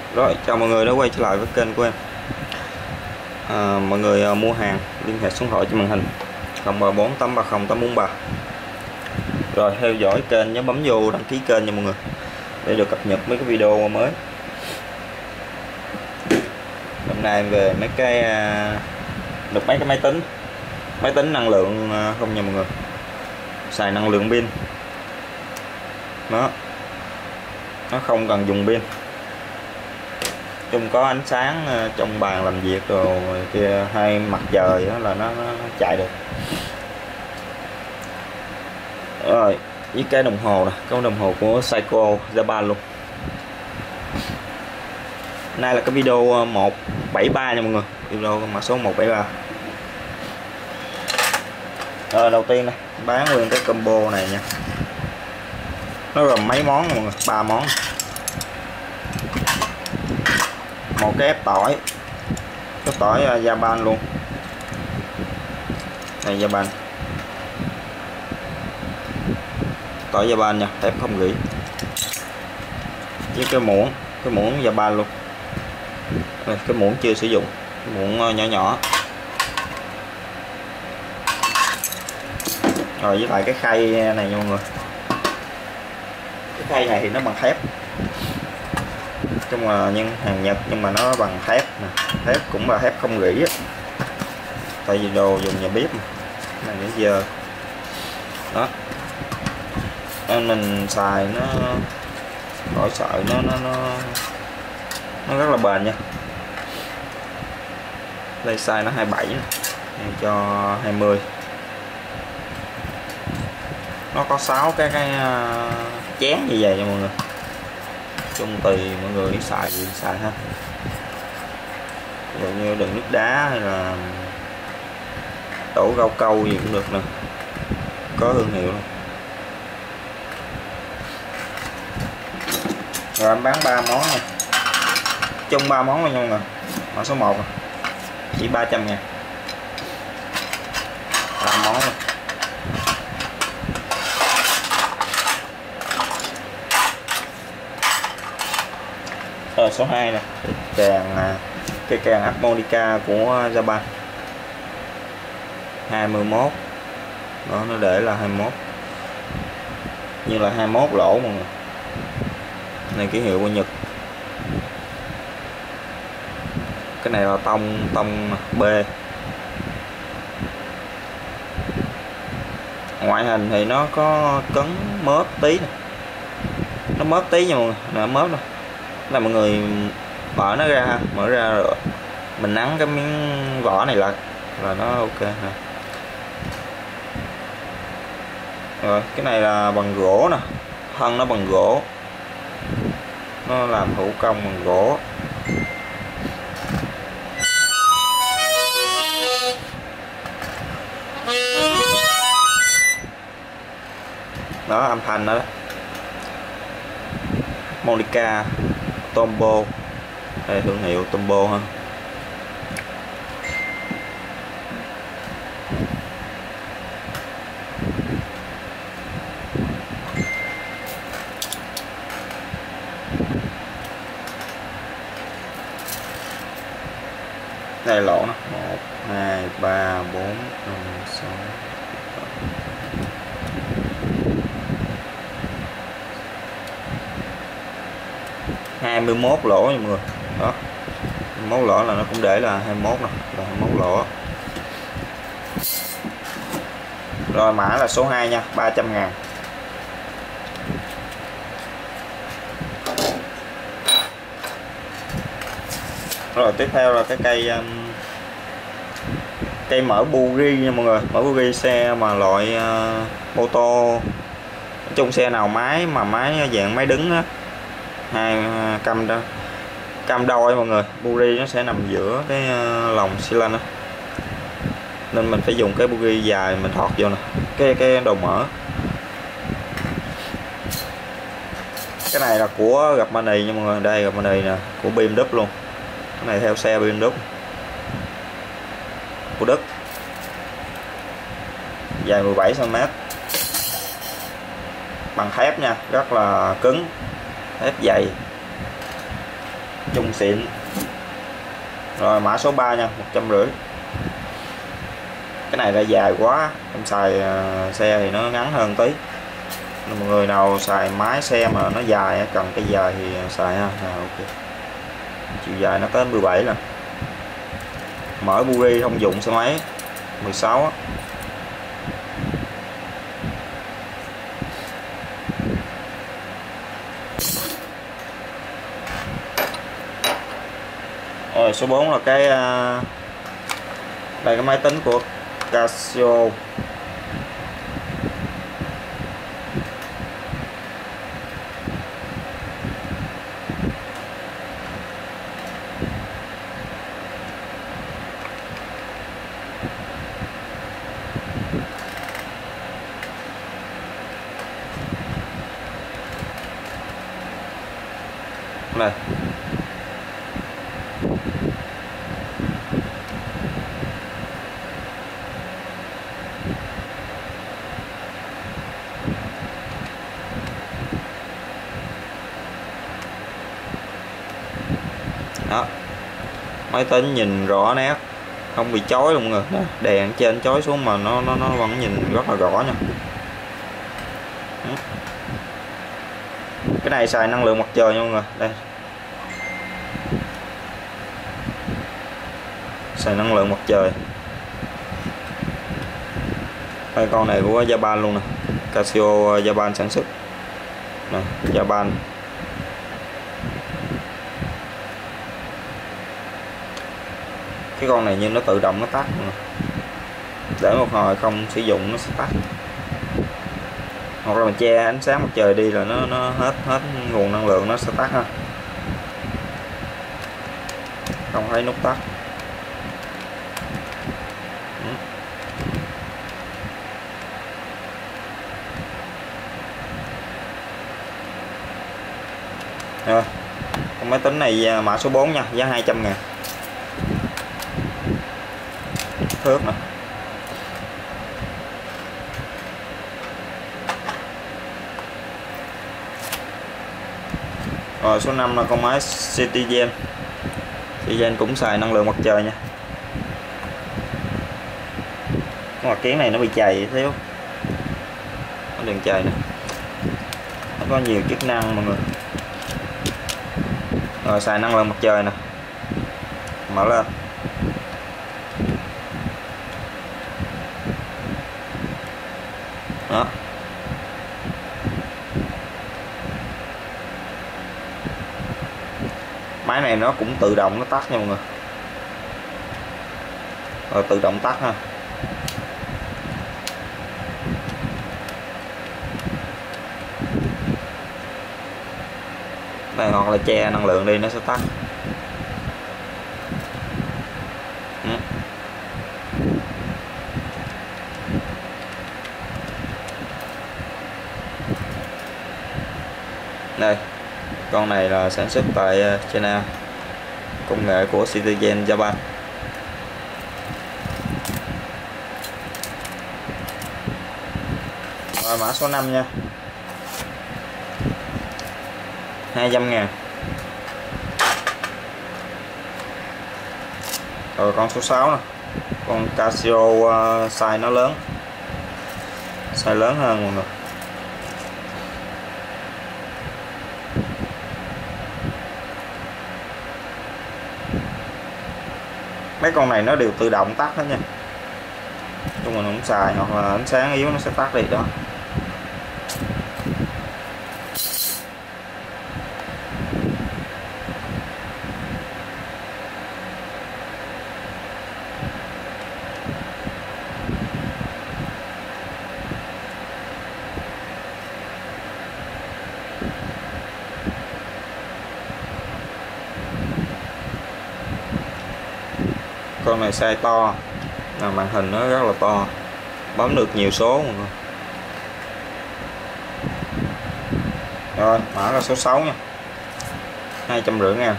Rồi, chào mọi người đã quay trở lại với kênh của em. Mọi người mua hàng liên hệ số điện thoại trên màn hình 034 830 843. Rồi theo dõi kênh, nhớ bấm vô đăng ký kênh nha mọi người để được cập nhật mấy cái video mới. Hôm nay về mấy cái được mấy cái máy tính năng lượng không nha mọi người, xài năng lượng pin nó không cần dùng pin, chung có ánh sáng trong bàn làm việc rồi kia hay mặt trời đó là nó chạy được. Rồi với cái đồng hồ nè, cái đồng hồ của Seiko Japan luôn. Nay là cái video 173 nha mọi người, video mã số 173. Đầu tiên này bán nguyên cái combo này nha, nó gồm mấy món mọi người, 3 món. Một cái ép tỏi, cái tỏi Japan luôn này, Japan, tỏi Japan nha, thép không rỉ. Với cái muỗng Japan luôn. Cái muỗng chưa sử dụng, cái muỗng nhỏ nhỏ. Rồi với lại cái khay này nha mọi người, cái khay này thì nó bằng thép, chung là nhưng hàng Nhật nhưng mà nó bằng thép nè, thép cũng là thép không rỉ á, tại vì đồ dùng nhà bếp mà. Này đến giờ đó nên mình xài nó khỏi sợ nó rất là bền nha. Đây size nó 27 nè, cho 20. Nó có 6 cái chén như vậy nha mọi người, chung tùy mọi người xài gì xài ha. Ví dụ như đựng nước đá hay là đổ rau câu gì cũng được nè, có thương hiệu luôn. Rồi em bán 3 món nha, chung 3 món thôi nha mọi người. Mã số 1 chỉ 300.000, 3 món luôn. Rồi số 2 nè, cái càng harmonica của Japan 21 đó, nó để là 21 như là 21 lỗ mọi người. Này ký hiệu của Nhật. Cái này là tông B. Ngoại hình thì nó có cấn mớp tí nè, nó mớp tí nha mọi người, nè mớp đâu là mọi người mở nó ra ha, mở ra rồi mình nắn cái miếng vỏ này lại là nó ok ha. Rồi cái này là bằng gỗ nè, thân nó bằng gỗ, nó làm thủ công bằng gỗ. Đó âm thanh đó, Monica Tombow, đây thương hiệu Tombow ha. Đây lỗ nó 1 2 3 4 5 6 21 lỗ nha mọi người. Đó 21 lỗ là nó cũng để là 21 nè, là 21 lỗ. Rồi mã là số 2 nha, 300.000. Rồi tiếp theo là cái cây mở buri nha mọi người, mở buri xe mà loại ô tô, nói chung xe nào máy mà máy dạng máy đứng á, hai cam đôi mọi người, buri nó sẽ nằm giữa cái lồng xi lanh á, nên mình phải dùng cái buri dài mình thọt vô nè, cái đầu mở. Cái này là của gặp Mani nha mọi người, đây gặp Mani nè, của BMW luôn. Cái này theo xe BMW của Đức, dài 17 cm, bằng thép nha, rất là cứng, thép dày. chung xịn. Rồi mã số 3 nha, 150. Cái này là dài quá, em xài xe thì nó ngắn hơn tí. Mọi người nào xài máy xe mà nó dài, cần cái dài thì xài ha. Ok. Chiều dài nó tới 17 lần. Mở buri thông dụng xe máy 16 á. Rồi số 4 là cái đây, cái máy tính của Casio. Này. Đó. Máy tính nhìn rõ nét, không bị chói luôn rồi. Đèn trên chói xuống mà nó vẫn nhìn rất là rõ nha. Cái này xài năng lượng mặt trời nha mọi người. Đây. Xài năng lượng mặt trời. Đây, con này của Japan luôn nè. Casio Japan sản xuất nè, Japan. Cái con này như nó tự động nó tắt nè. Để một hồi không sử dụng nó sẽ tắt. Hoặc là mình che ánh sáng mặt trời đi là nó hết nguồn năng lượng nó sẽ tắt ha. Không thấy nút tắt. Rồi, con máy tính này mã số 4 nha, giá 200.000. Thước nè. Rồi số 5 là con máy Citizen. Citizen cũng xài năng lượng mặt trời nha. Cái mặt kiến này nó bị chày thiếu. Có đường chày nè. Nó có nhiều chức năng mọi người. Rồi xài năng lượng mặt trời nè. Mở lên. Đó. Máy này nó cũng tự động nó tắt nha mọi người. Rồi tự động tắt ha. Đây, hoặc là che năng lượng đi nó sẽ tắt. Đây, con này là sản xuất tại China, công nghệ của Citizen Japan. Rồi mã số 5 nha, 200.000. Rồi con số 6 nè, con Casio size nó lớn, size lớn hơn mọi người. Mấy con này nó đều tự động tắt hết nha, chung mình không xài, hoặc là ánh sáng yếu nó sẽ tắt đi đó. Con này size to, màn hình nó rất là to, bấm được nhiều số mọi người. Rồi mã là số 6 nha, 250.000.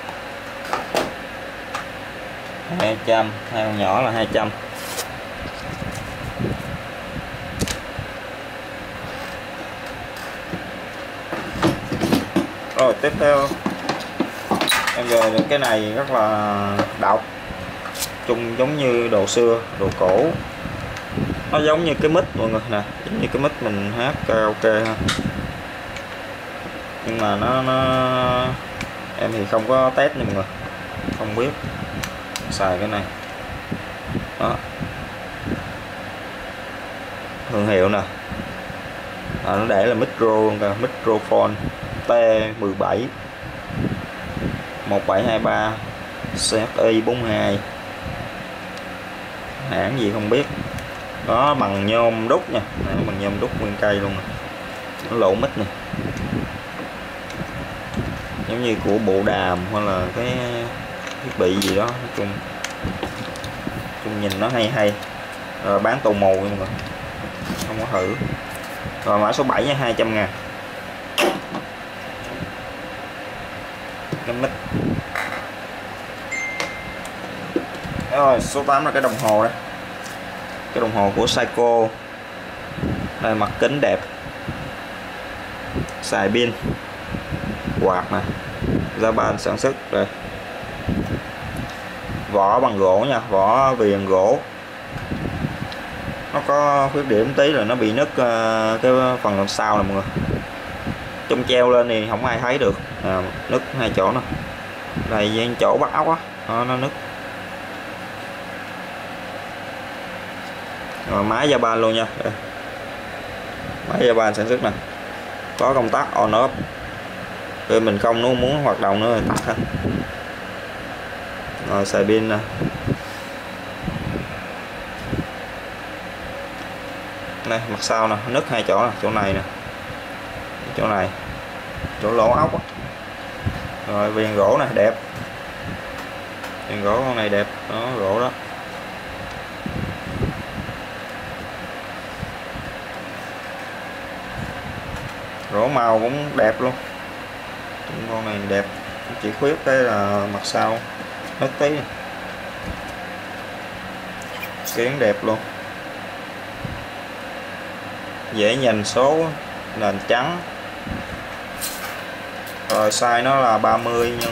200, hai con nhỏ là 200. Rồi tiếp theo em Rồi cái này rất là độc, trông giống như đồ xưa, đồ cổ, nó giống như cái mic mọi người nè, giống như cái mic mình hát karaoke ha. Nhưng mà nó em thì không có test nha mọi người, không biết xài cái này đó. Thương hiệu nè, nó để là micro luôn kìa, microphone T17 1723 CFI 42, hãng gì không biết. Đó bằng nhôm đúc nha, bằng nhôm đúc nguyên cây luôn, nó lỗ mic nè, giống như của bộ đàm hoặc là cái thiết bị gì đó. Nói chung nhìn nó hay. Rồi bán tô màu nha mọi người, không có thử. Rồi mã số 7 nha, 200.000 cái mic. Rồi số 8 là cái đồng hồ đây, cái đồng hồ của Seiko. Đây mặt kính đẹp, xài pin, quạt nè, Japan sản xuất. Đây vỏ bằng gỗ nha, vỏ viền gỗ. Nó có khuyết điểm tí là nó bị nứt cái phần đằng sau nè mọi người, trong treo lên thì không ai thấy được, nứt hai chỗ nè, đây với chỗ bắt ốc á, nó nứt. Rồi máy Japan luôn nha. Đây. Máy Japan sản xuất nè, có công tắc on off, khi mình không muốn hoạt động nữa thì tắt ha. Rồi xài pin nè, đây mặt sau nè, nứt hai chỗ nè, chỗ này nè, chỗ này, chỗ lỗ ốc á. Rồi viền gỗ này đẹp, viền gỗ con này đẹp đó, gỗ đó. Gỗ màu cũng đẹp luôn, con này đẹp, chỉ khuyết cái là mặt sau nứt tí, kiến đẹp luôn, dễ nhìn, số nền trắng. Rồi size nó là 30 x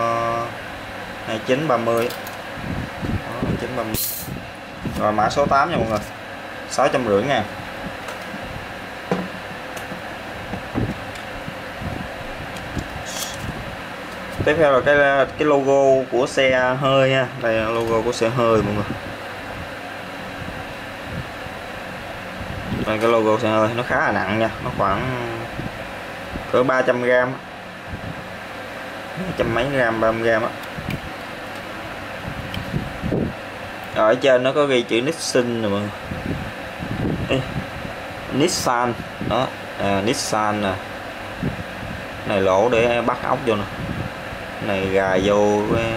29 30 đó, 29 30. Rồi mã số 8 nha mọi người, 650.000. Tiếp theo là cái logo của xe hơi nha, đây là logo của xe hơi mọi người. Đây, cái logo xe hơi nó khá là nặng nha, nó khoảng cỡ 300g, 100 mấy gram, 30g á. Ở trên nó có ghi chữ Nissan nè mọi người. Ê, Nissan đó, Nissan nè, này lỗ để bắt ốc vô nè, này gài vô cái...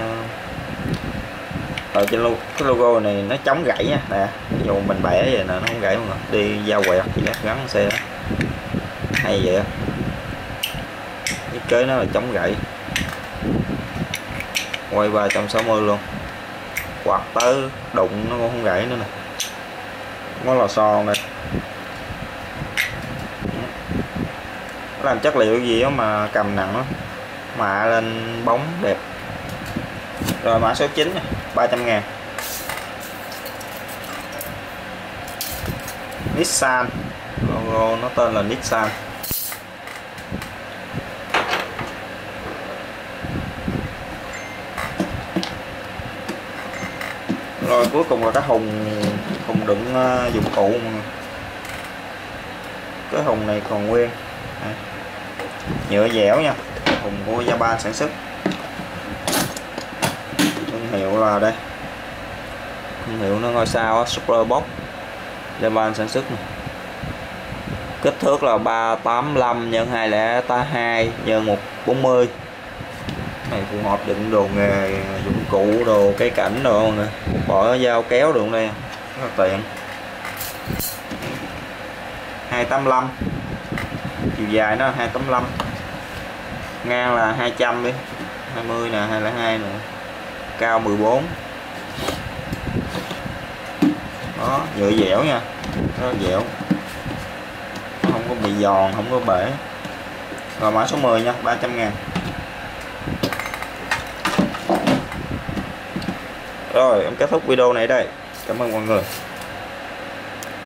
Ở trên cái logo này nó chống gãy nha nè, dù mình bẻ vậy nè nó không gãy mọi người, đi giao quẹt chỉ gắn xe đó. Hay vậy á, thiết kế nó là chống gãy, quay 360 luôn, quạt tới đụng nó cũng không gãy nữa nè, có lò xo đây. Nó làm chất liệu gì đó mà cầm nặng lắm, mạ lên bóng đẹp. Rồi mã số 9 này, 300.000 Nissan, logo nó tên là Nissan. Rồi cuối cùng là cái thùng đựng dụng cụ. Cái thùng này còn nguyên, nhựa dẻo nha, thùng của Japan sản xuất. Thương hiệu là đây, thương hiệu nó ngôi sao Superbox, Japan sản xuất này. Kích thước là 385 x 2082 x 140. Này phù hợp đựng đồ nghề, dụng cụ, đồ cây cảnh đồ mọi người, bỏ dao kéo được đây rất là tiện. 285, chiều dài nó là 285, ngang là 200 đi, 20 nè, 202 nè, cao 14. Đó, nhựa dẻo nha, rất dẻo, không có bị giòn, không có bể. Rồi mã số 10 nha, 300.000 Rồi em kết thúc video này đây, cảm ơn mọi người.